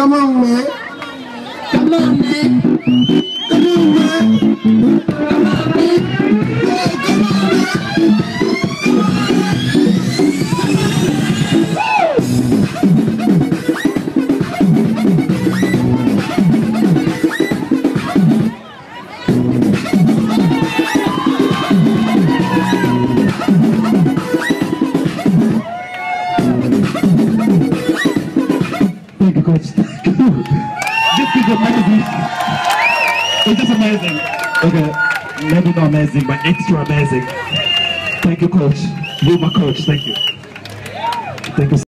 Come on, man. Come on, man. Come on, man. Come on, man. Yeah, come on, man. Thank you, Coach. This is amazing. It's just amazing. Okay, maybe not amazing, but extra amazing. Thank you, Coach. You're my coach. Thank you. Thank you.